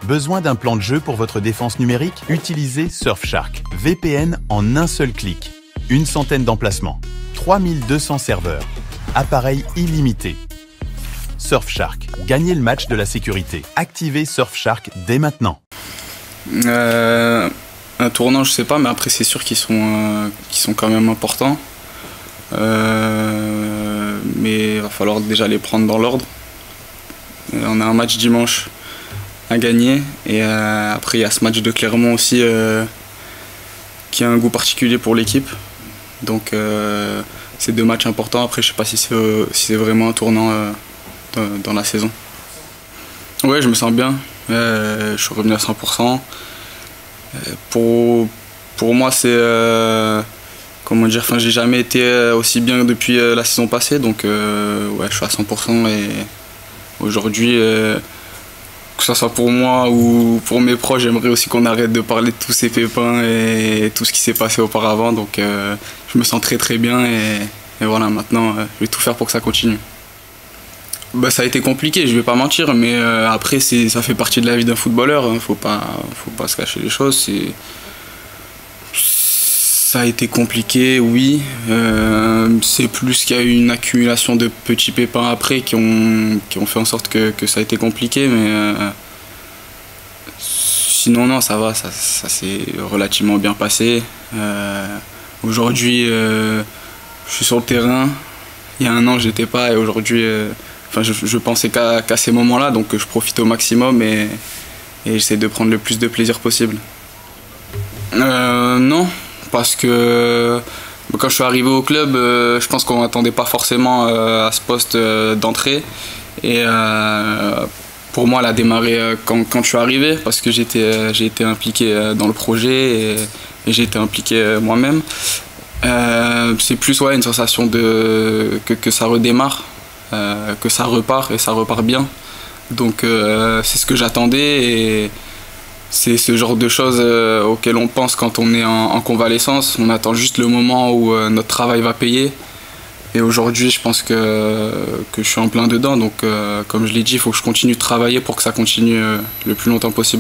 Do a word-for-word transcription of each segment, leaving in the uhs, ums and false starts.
Besoin d'un plan de jeu pour votre défense numérique? Utilisez Surfshark, V P N en un seul clic. Une centaine d'emplacements, trois mille deux cents serveurs, appareil illimité. Surfshark, gagnez le match de la sécurité. Activez Surfshark dès maintenant. Euh, un tournant, je sais pas, mais après c'est sûr qu'ils sont, euh, qu'ils sont quand même importants. Euh, mais il va falloir déjà les prendre dans l'ordre. On a un match dimanche à gagner et euh, après il y a ce match de Clermont aussi euh, qui a un goût particulier pour l'équipe. Donc euh, c'est deux matchs importants. Après je sais pas si c'est euh, si c'est vraiment un tournant euh, dans, dans la saison. Ouais, je me sens bien. Euh, je suis revenu à cent pour cent. Euh, pour, pour moi c'est euh, comment dire, enfin j'ai jamais été aussi bien depuis euh, la saison passée, donc euh, ouais, je suis à cent pour cent et aujourd'hui, euh, que ce soit pour moi ou pour mes proches, j'aimerais aussi qu'on arrête de parler de tous ces pépins et tout ce qui s'est passé auparavant. Donc euh, je me sens très très bien et, et voilà, maintenant euh, je vais tout faire pour que ça continue. Bah, ça a été compliqué, je vais pas mentir, mais euh, après ça fait partie de la vie d'un footballeur, hein, faut pas, faut pas se cacher les choses. Ça a été compliqué, oui. Euh, c'est plus qu'il y a eu une accumulation de petits pépins après qui ont, qui ont fait en sorte que, que ça a été compliqué. Mais euh, sinon, non, ça va, ça, ça s'est relativement bien passé. Euh, aujourd'hui, euh, je suis sur le terrain. Il y a un an, j'étais pas. Et aujourd'hui, euh, enfin, je, je pensais qu'à qu'à ces moments-là. Donc, je profite au maximum et, et j'essaie de prendre le plus de plaisir possible. Euh, non. Parce que quand je suis arrivé au club, euh, je pense qu'on ne m'attendait pas forcément euh, à ce poste euh, d'entrée. Et euh, pour moi, elle a démarré euh, quand, quand je suis arrivé, parce que j'étais, euh, j'ai été impliqué euh, dans le projet et, et j'ai été impliqué euh, moi-même. Euh, c'est plus ouais, une sensation de, que, que ça redémarre, euh, que ça repart et ça repart bien. Donc euh, c'est ce que j'attendais. Et c'est ce genre de choses euh, auxquelles on pense quand on est en, en convalescence. On attend juste le moment où euh, notre travail va payer. Et aujourd'hui, je pense que, que je suis en plein dedans. Donc, euh, comme je l'ai dit, il faut que je continue de travailler pour que ça continue euh, le plus longtemps possible.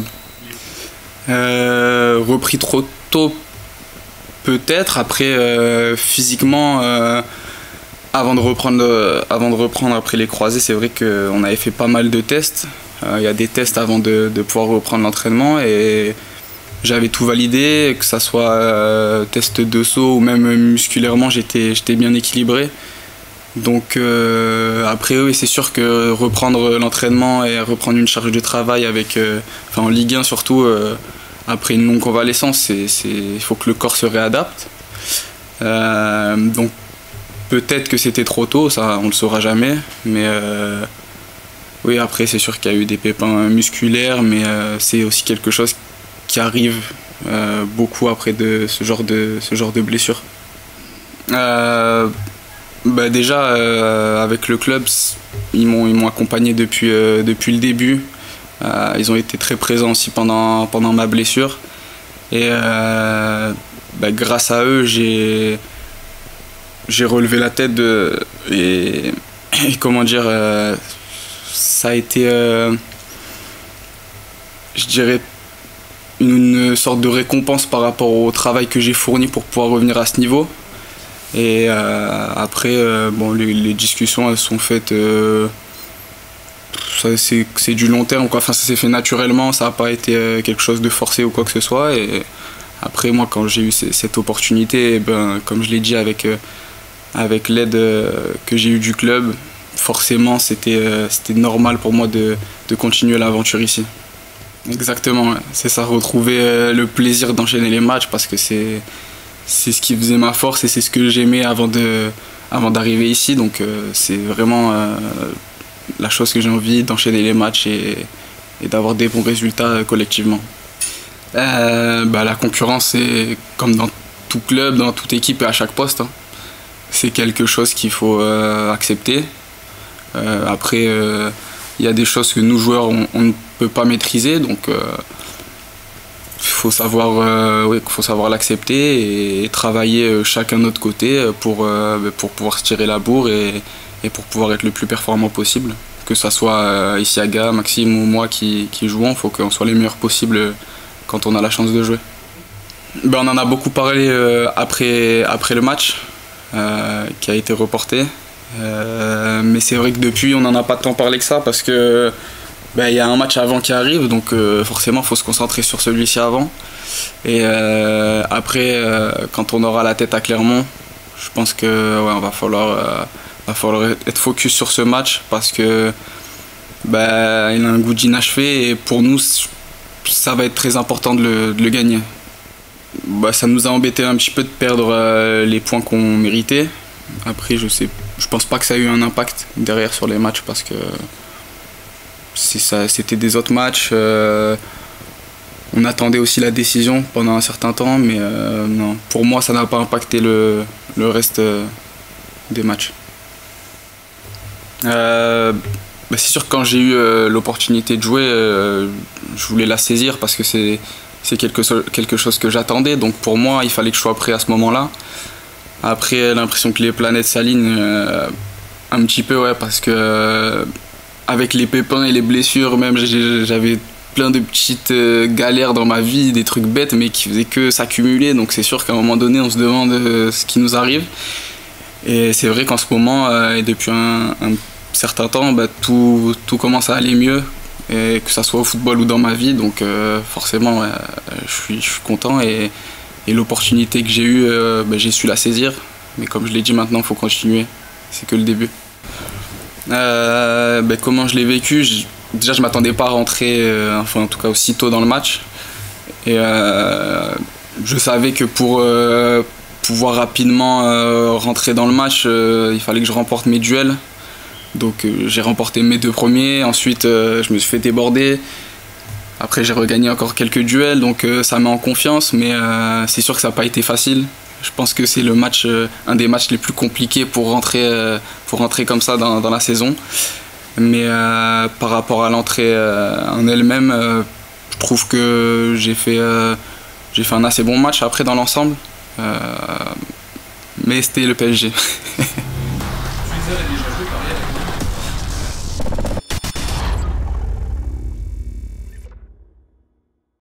Euh, repris trop tôt, peut-être. Après, euh, physiquement, euh, avant, de reprendre, euh, avant de reprendre après les croisés, c'est vrai qu'on avait fait pas mal de tests. Il euh, y a des tests avant de, de pouvoir reprendre l'entraînement et j'avais tout validé, que ce soit euh, test de saut ou même musculairement, j'étais j'étais bien équilibré. Donc euh, après oui, c'est sûr que reprendre l'entraînement et reprendre une charge de travail avec, euh, enfin en Ligue un surtout, euh, après une longue convalescence, il faut que le corps se réadapte. Euh, donc peut-être que c'était trop tôt, ça on le saura jamais, mais euh, oui, après c'est sûr qu'il y a eu des pépins musculaires, mais euh, c'est aussi quelque chose qui arrive euh, beaucoup après de ce genre de, ce genre de blessure. Euh, bah déjà, euh, avec le club, ils m'ont ils m'ont accompagné depuis, euh, depuis le début. Euh, ils ont été très présents aussi pendant, pendant ma blessure. Et euh, bah, grâce à eux, j'ai j'ai relevé la tête de, et, et comment dire... Euh, ça a été, euh, je dirais, une sorte de récompense par rapport au travail que j'ai fourni pour pouvoir revenir à ce niveau. Et euh, après, euh, bon, les, les discussions elles sont faites, euh, c'est du long terme, quoi. Enfin, ça s'est fait naturellement, ça n'a pas été euh, quelque chose de forcé ou quoi que ce soit. Et après, moi, quand j'ai eu cette opportunité, eh ben, comme je l'ai dit, avec, euh, avec l'aide euh, que j'ai eue du club, forcément, c'était euh, c'était normal pour moi de, de continuer l'aventure ici. Exactement, ouais. C'est ça, retrouver euh, le plaisir d'enchaîner les matchs parce que c'est c'est ce qui faisait ma force et c'est ce que j'aimais avant de avant d'arriver ici. Donc euh, c'est vraiment euh, la chose que j'ai envie, d'enchaîner les matchs et, et d'avoir des bons résultats euh, collectivement. Euh, bah, la concurrence, c'est comme dans tout club, dans toute équipe et à chaque poste, hein. C'est quelque chose qu'il faut euh, accepter. Euh, après, il euh, y a des choses que nous joueurs on, on ne peut pas maîtriser, donc il euh, faut savoir, euh, oui, faut savoir l'accepter et, et travailler chacun de notre côté pour, euh, pour pouvoir se tirer la bourre et, et pour pouvoir être le plus performant possible que ça soit euh, Isiaga, Maxime ou moi qui, qui jouons, il faut qu'on soit les meilleurs possibles quand on a la chance de jouer. Ben, on en a beaucoup parlé euh, après, après le match euh, qui a été reporté. Euh, mais c'est vrai que depuis, on n'en a pas tant parlé que ça parce que ben, y a un match avant qui arrive, donc euh, forcément, il faut se concentrer sur celui-ci avant. Et euh, après, euh, quand on aura la tête à Clermont, je pense que ouais, on va falloir, euh, va falloir être focus sur ce match parce que ben, il a un goût d'inachevé et pour nous, ça va être très important de le, de le gagner. Ben, ça nous a embêté un petit peu de perdre euh, les points qu'on méritait. Après, je sais, je pense pas que ça a eu un impact derrière sur les matchs parce que c'était des autres matchs. Euh, on attendait aussi la décision pendant un certain temps, mais euh, non, pour moi, ça n'a pas impacté le, le reste euh, des matchs. Euh, bah c'est sûr que quand j'ai eu euh, l'opportunité de jouer, euh, je voulais la saisir parce que c'est quelque, quelque chose que j'attendais. Donc pour moi, il fallait que je sois prêt à ce moment-là. Après, l'impression que les planètes s'alignent euh, un petit peu, ouais, parce que euh, avec les pépins et les blessures, même j'avais plein de petites euh, galères dans ma vie, des trucs bêtes, mais qui faisaient que s'accumuler. Donc c'est sûr qu'à un moment donné, on se demande euh, ce qui nous arrive. Et c'est vrai qu'en ce moment, euh, et depuis un, un certain temps, bah, tout, tout commence à aller mieux, et que ça soit au football ou dans ma vie. Donc euh, forcément, ouais, je suis, je suis content. Et, Et l'opportunité que j'ai eue, euh, bah, j'ai su la saisir. Mais comme je l'ai dit, maintenant, il faut continuer. C'est que le début. Euh, bah, comment je l'ai vécu, je, déjà, je ne m'attendais pas à rentrer, euh, enfin, en tout cas, aussitôt dans le match. Et euh, je savais que pour euh, pouvoir rapidement euh, rentrer dans le match, euh, il fallait que je remporte mes duels. Donc, euh, j'ai remporté mes deux premiers. Ensuite, euh, je me suis fait déborder. Après, j'ai regagné encore quelques duels, donc euh, ça met en confiance, mais euh, c'est sûr que ça n'a pas été facile. Je pense que c'est le match, euh, un des matchs les plus compliqués pour rentrer, euh, pour rentrer comme ça dans, dans la saison. Mais euh, par rapport à l'entrée euh, en elle-même, euh, je trouve que j'ai fait, euh, j'ai fait un assez bon match après dans l'ensemble. Euh, mais c'était le P S G.